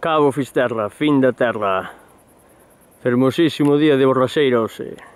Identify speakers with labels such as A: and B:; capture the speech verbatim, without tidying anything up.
A: Cabo Fisterra, fin da terra. Fermosísimo día de borraxeira hoxe.